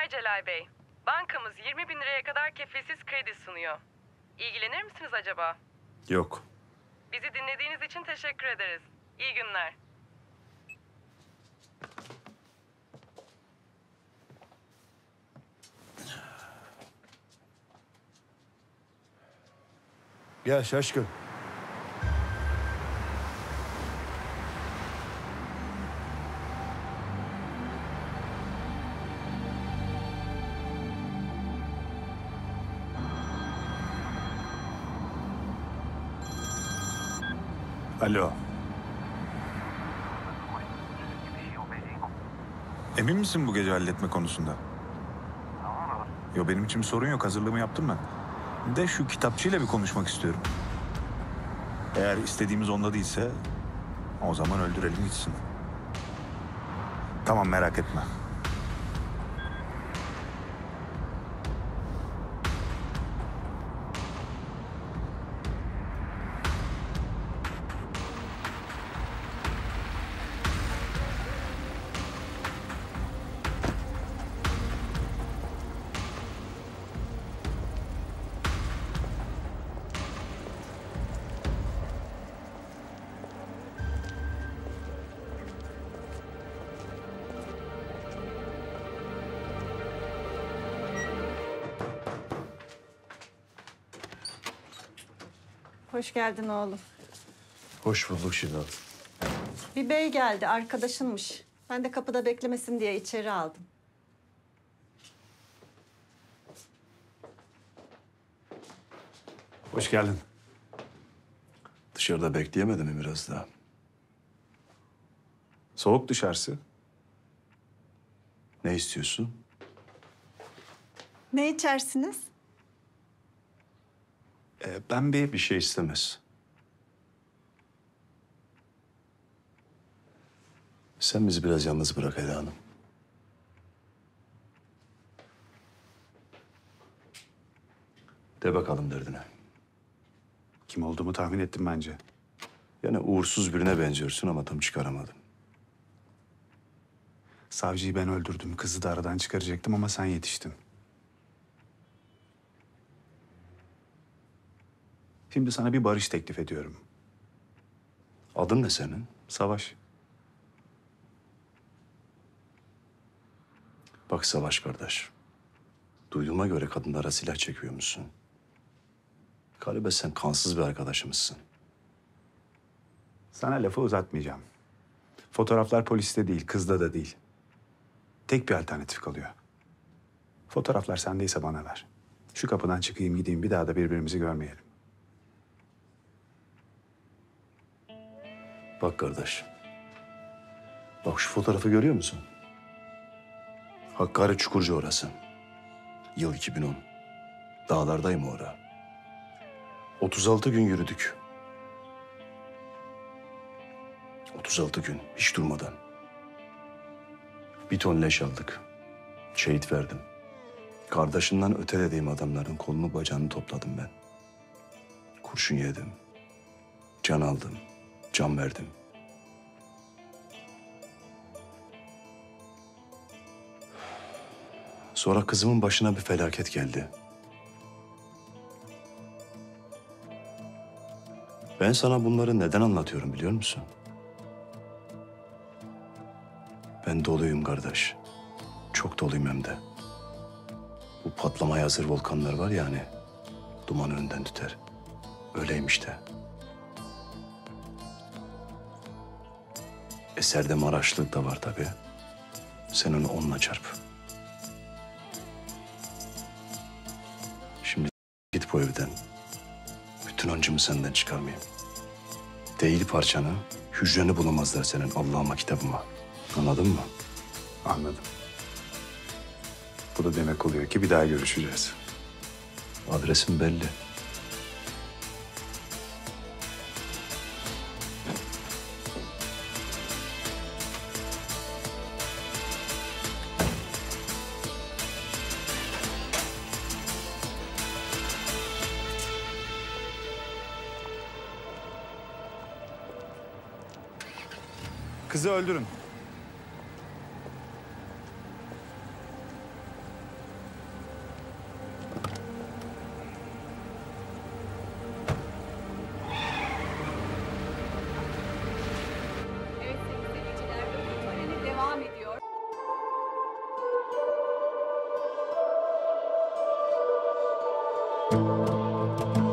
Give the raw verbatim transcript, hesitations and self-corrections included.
günler Celal Bey. Bankamız yirmi bin liraya kadar kefilsiz kredi sunuyor. İlgilenir misiniz acaba? Yok. Bizi dinlediğiniz için teşekkür ederiz. İyi günler. Gel Şaşkın. Alo. Emin misin bu gece halletme konusunda? Yo, benim için bir sorun yok. Hazırlığımı yaptım ben. De şu kitapçıyla bir konuşmak istiyorum. Eğer istediğimiz onda değilse o zaman öldürelim gitsin. Tamam, merak etme. Hoş geldin oğlum. Hoş bulduk Şinan. Bir bey geldi, arkadaşınmış. Ben de kapıda beklemesin diye içeri aldım. Hoş geldin. Dışarıda bekleyemedin mi biraz daha? Soğuk dışarısı. Ne istiyorsun? Ne içersiniz? Ee, ben bir... Bir şey istemez. Sen bizi biraz yalnız bırak Eda Hanım. De bakalım derdine. Kim olduğumu tahmin ettim bence. Yani uğursuz birine benziyorsun ama tam çıkaramadım. Savcıyı ben öldürdüm. Kızı da aradan çıkaracaktım ama sen yetiştin. Şimdi sana bir barış teklif ediyorum. Adın ne senin? Savaş. Bak Savaş kardeş. Duyduğuma göre kadınlara silah çekiyormuşsun. Galiba sen kansız bir arkadaşımızsın. Sana lafı uzatmayacağım. Fotoğraflar poliste değil, kızda da değil. Tek bir alternatif kalıyor. Fotoğraflar sendeyse bana ver. Şu kapıdan çıkayım gideyim, bir daha da birbirimizi görmeyelim. Bak kardeş. Bak şu fotoğrafı görüyor musun? Hakkari Çukurcu orası. Yıl iki bin on. Dağlardayım orada. otuz altı gün yürüdük. otuz altı gün hiç durmadan. Bir ton leş aldık. Şehit verdim. Kardeşinden öte dediğim adamların kolunu bacağını topladım ben. Kurşun yedim. Can aldım. Can verdim. Sonra kızımın başına bir felaket geldi. Ben sana bunları neden anlatıyorum biliyor musun? Ben doluyum kardeş. Çok doluyum hem de. Bu patlamaya hazır volkanlar var ya hani, dumanı önden tüter. Öyleymiş de. Eserde Maraşlı da var tabii. Sen onu onunla çarp. Şimdi git bu evden. Bütün öncümü senden çıkarmayayım. Değil parçanı, hücreni bulamazlar senin Allah'ıma kitabıma. Anladın mı? Anladım. Bu da demek oluyor ki bir daha görüşeceğiz. Adresim belli. Kızı öldürün. Aa,